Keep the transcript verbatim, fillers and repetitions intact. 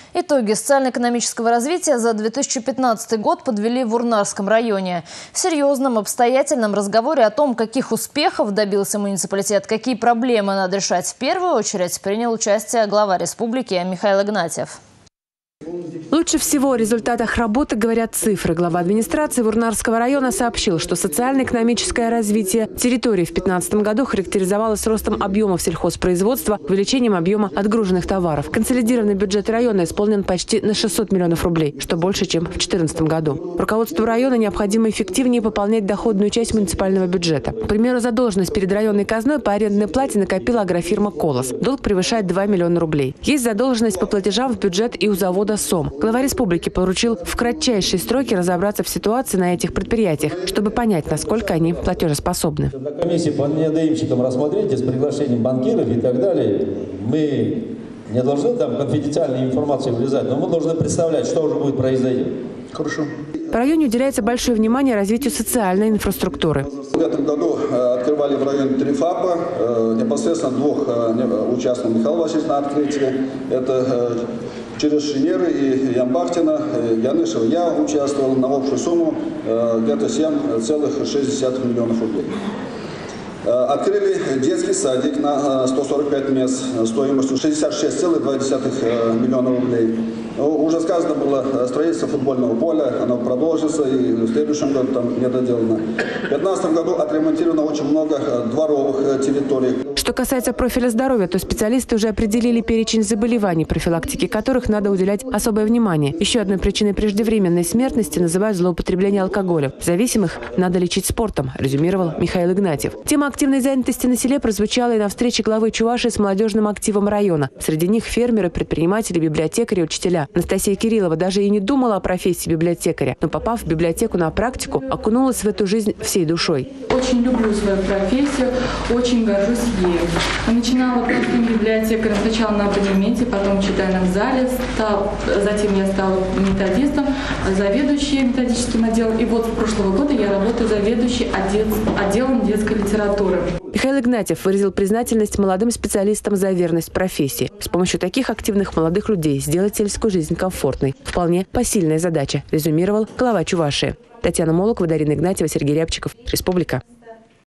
Итоги социально-экономического развития за две тысячи пятнадцатый год подвели в Урнарском районе. В серьезном обстоятельном разговоре о том, каких успехов добился муниципалитет, какие проблемы надо решать в первую очередь, принял участие глава республики Михаил Игнатьев. Лучше всего о результатах работы говорят цифры. Глава администрации Урнарского района сообщил, что социально-экономическое развитие территории в две тысячи пятнадцатом году характеризовалось ростом объемов сельхозпроизводства, увеличением объема отгруженных товаров. Консолидированный бюджет района исполнен почти на шестьсот миллионов рублей, что больше, чем в две тысячи четырнадцатом году. Руководству района необходимо эффективнее пополнять доходную часть муниципального бюджета. К примеру, задолженность перед районной казной по арендной плате накопила агрофирма «Колос». Долг превышает два миллиона рублей. Есть задолженность по платежам в бюджет и у завода «Сом». Глава республики поручил в кратчайшие сроки разобраться в ситуации на этих предприятиях, чтобы понять, насколько они платежеспособны. На комиссии по недоимщикам рассмотрите с приглашением банкиров и так далее. Мы не должны там конфиденциальную информацию влезать, но мы должны представлять, что уже будет происходить. Хорошо. В районе уделяется большое внимание развитию социальной инфраструктуры. В этом году открывали в районе три ФАПа, непосредственно двух участвовал Михаил Васильевич на открытии. Это через Шинеры и Ямбахтина, Янышева. Я участвовал на общую сумму где-то семь целых шесть десятых миллионов рублей. Открыли детский садик на сто сорок пять мест стоимостью шестьдесят шесть целых два десятых миллиона рублей. Уже сказано было строительство футбольного поля, оно продолжится и в следующем году там не доделано. В две тысячи пятнадцатом году отремонтировано очень много дворовых территорий. Что касается профиля здоровья, то специалисты уже определили перечень заболеваний, профилактике которых надо уделять особое внимание. Еще одной причиной преждевременной смертности называют злоупотребление алкоголем. Зависимых надо лечить спортом, резюмировал Михаил Игнатьев. Тема активной занятости на селе прозвучала и на встрече главы Чувашии с молодежным активом района. Среди них фермеры, предприниматели, библиотекари, учителя. Анастасия Кириллова даже и не думала о профессии библиотекаря, но, попав в библиотеку на практику, окунулась в эту жизнь всей душой. Очень люблю свою профессию, очень горжусь ею. Начинала простым библиотекарем сначала на абонементе, потом в читальном зале, стал, затем я стала методистом, заведующей методическим отделом. И вот с прошлого года я работаю заведующей отдел, отделом детской литературы. Михаил Игнатьев выразил признательность молодым специалистам за верность профессии. С помощью таких активных молодых людей сделать сельскую жизнь комфортной – вполне посильная задача, резюмировал глава Чувашии. Татьяна Молокова, Дарина Игнатьева, Сергей Рябчиков. Республика.